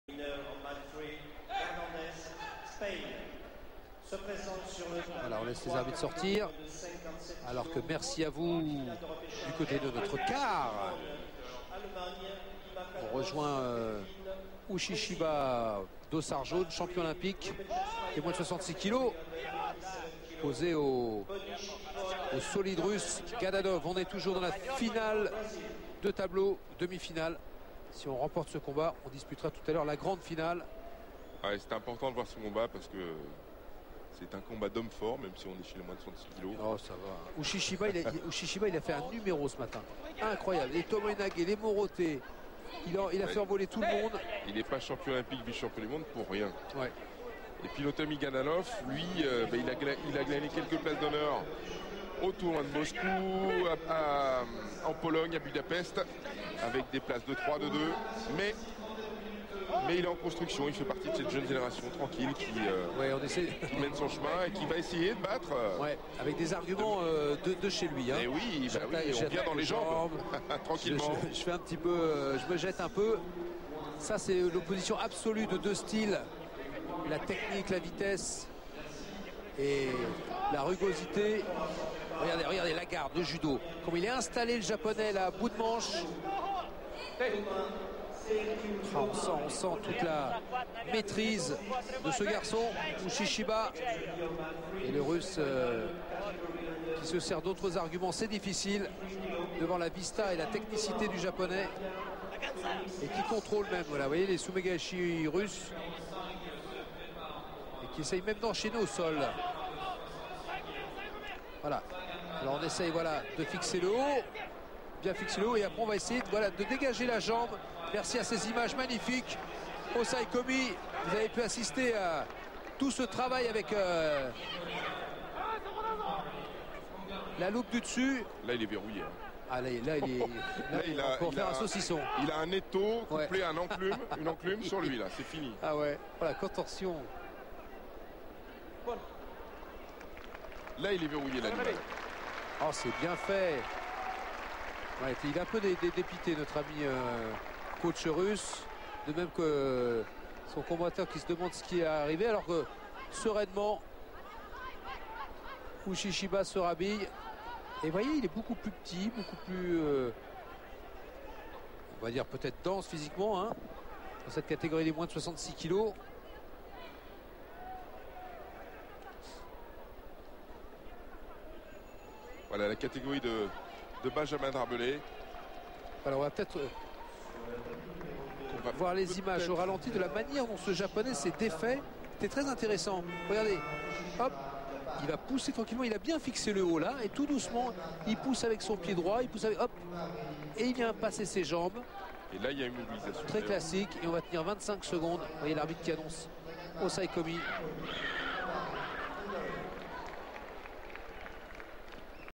Voilà, on laisse les arbitres sortir. Alors que merci à vous du côté de notre quart. On rejoint Uchishiba, dossard jaune, champion olympique, et moins de 66 kilos, posé au solide russe Gadanov. On est toujours dans la finale de tableau, demi-finale. Si on remporte ce combat, on disputera tout à l'heure la grande finale. Ouais, c'est important de voir ce combat parce que c'est un combat d'homme fort, même si on est chez les moins de 66 kilos. Oh, ça va. Uchishiba, il a fait un numéro ce matin. Incroyable. Les Tournois, les Moroté. Il a fait envoler tout le monde. Il n'est pas champion olympique, vice-champion du monde pour rien. Ouais. Et puis notre ami Gadanov, lui, il a gagné quelques places d'honneur au tournoi de Moscou, en Pologne, à Budapest, avec des places de 3, de 2. Mais il est en construction, il fait partie de cette jeune génération tranquille qui mène son chemin et qui va essayer de battre. Ouais, avec des arguments de chez lui. Hein. Et oui, on vient dans les jambes, tranquillement. Je fais un petit peu, je me jette un peu. Ça, c'est l'opposition absolue de deux styles. La technique, la vitesse et la rugosité. Regardez la garde, le judo. Comme il est installé, le japonais, là, à bout de manche. On sent toute la maîtrise de ce garçon, Uchishiba. Et le russe qui se sert d'autres arguments, c'est difficile devant la vista et la technicité du japonais. Et qui contrôle même, voilà, vous voyez les sumegaeshi russes. Et qui essayent même d'enchaîner au sol. Voilà. Alors on essaye, voilà, de fixer le haut. Bien fixer le haut. Et après on va essayer de dégager la jambe. Merci à ces images magnifiques. Osai Komi, vous avez pu assister à tout ce travail avec la loupe du dessus. Là, il est verrouillé. Ah, là, il peut faire un saucisson. Il a un étau couplé à une enclume sur lui, là. C'est fini. Ah ouais, voilà, contorsion. Là, il est verrouillé, l'animal. Oh, c'est bien fait. Ouais, il est un peu dépité, notre ami coach russe. De même que son combattant qui se demande ce qui est arrivé. Alors que, sereinement, Uchishiba se rhabille. Et vous voyez, il est beaucoup plus petit, beaucoup plus, on va dire peut-être dense physiquement, hein, dans cette catégorie des moins de 66 kilos. Voilà la catégorie de Benjamin Drabelé. Voilà, on va peut-être voir les images au ralenti de la manière dont ce japonais s'est défait. C'était très intéressant. Regardez, hop. Il va pousser tranquillement, il a bien fixé le haut là, et tout doucement, il pousse avec son pied droit, il pousse avec, hop, et il vient passer ses jambes. Et là, il y a une mobilisation. Très classique, et on va tenir 25 secondes. Vous voyez l'arbitre qui annonce Osai Komi.